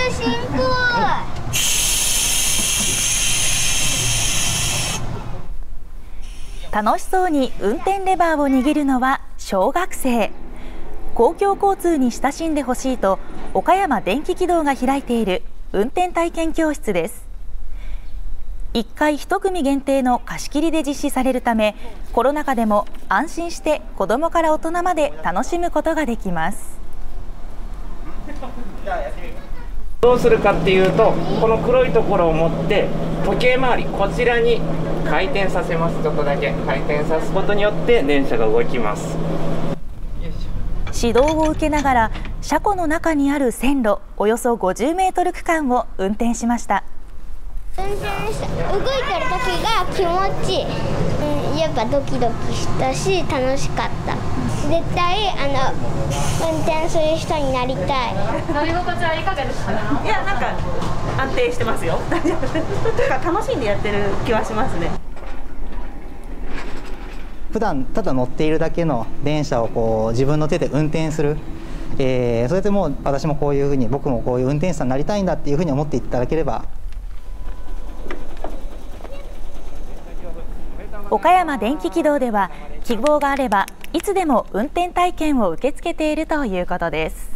進行。 楽しそうに運転レバーを握るのは小学生。公共交通に親しんでほしいと岡山電気軌道が開いている運転体験教室です。1回1組限定の貸し切りで実施されるため、コロナ禍でも安心して子どもから大人まで楽しむことができます。 どうするかっていうと、この黒いところを持って時計回りこちらに回転させます。ちょっとだけ回転さすことによって電車が動きます。 指導を受けながら車庫の中にある線路およそ50メートル区間を運転しました。 動いてる時が気持ちいい、やっぱドキドキしたし楽しかった。絶対運転する人になりたい。 乗り心地はいかがですか？ いや、なんか安定してますよ。楽しんでやってる気はしますね。 普段ただ乗っているだけの電車をこう自分の手で運転する、それでもう私もこういうふうに僕もこういう運転手さんになりたいんだっていうふうに思っていただければ。 岡山電気軌道では希望があればいつでも運転体験を受け付けているということです。